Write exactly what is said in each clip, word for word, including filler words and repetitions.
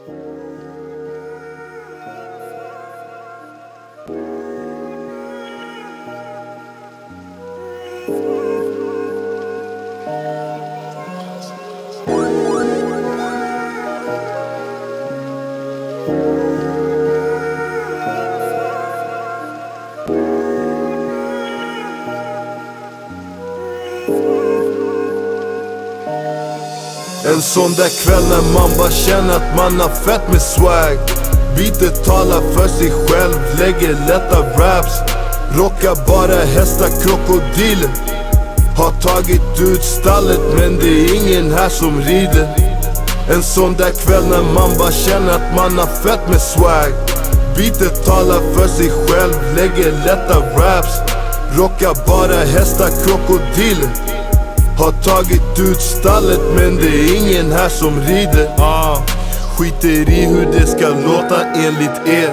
En sån där kväll när man bara känner att man har fett med swag. Beatet talar för sig själv, lägger lätta raps. Rockar bara hästar, krokodiler. Har tagit ut stallet men det är ingen här som rider. En sån där kväll när man bara känner att man har fett med swag. Beatet talar för sig själv, lägger lätta raps. Rockar bara hästar, krokodiler. Har tagit ut stallet men det är ingen här som rider. ah. Skiter i hur det ska låta enligt er.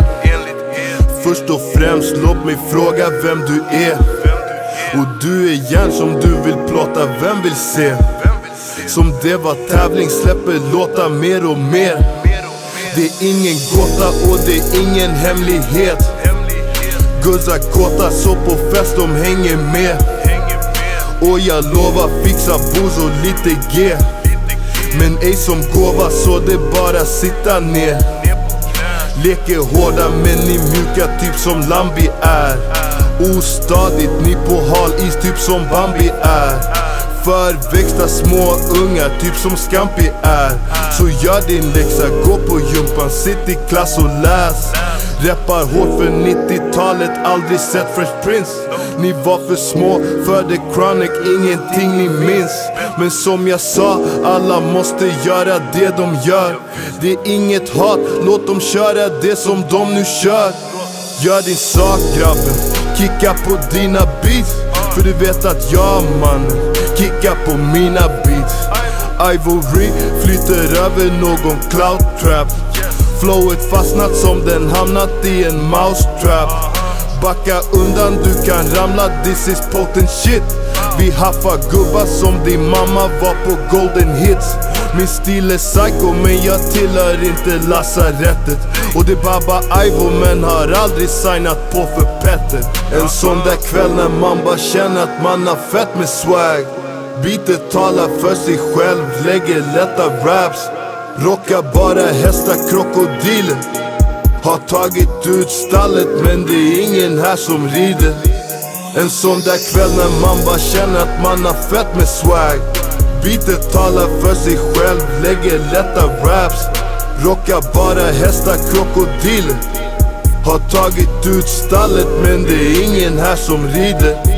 Först och främst låt mig fråga vem du är. Och du är järn som du vill plåta, vem vill se? Som det var tävling, släpper låta mer och mer. Det är ingen gåta och det är ingen hemlighet. Guzzar kåta så på fest de hänger med. Och jag lovar fixa booz och lite G. Men ej som gåva så det bara sitta ner. Leker hårda men ni mjuka typ som Lambi är. Ostadigt, ni på hal is typ som Bambi är. Förväxta små unga typ som Scampi är. Så gör din läxa, gå på jumpan, sitt i klass och läs. Rappar hårt för nittiotalet, aldrig sett Fresh Prince. Ni var för små för The Chronic, ingenting ni minns. Men som jag sa, alla måste göra det de gör. Det är inget hat, låt dem köra det som de nu kör. Gör din sak grabben, kicka på dina beats. För du vet att jag mannen, kicka på mina beats. Ivory flyter över någon cloud trap. Flowet fastnat som den hamnat i en mousetrap. Backa undan, du kan ramla, this is potent shit. Vi haffar gubbar som din mamma var på golden hits. Min stil är psycho men jag tillhör inte lasarettet. Och det är Baba Ivo men har aldrig signat på för Petter. En sån där kväll när man bara känner att man har fett med swag. Beatet talar för sig själv, lägger lätta raps. Rockar bara hästar, krokodiler. Har tagit ut stallet men det är ingen här som rider. En sån där kväll när man bara känner att man har fett med swag. Beatet talar för sig själv, lägger lätta raps. Rockar bara hästar, krokodiler. Har tagit ut stallet men det är ingen här som rider.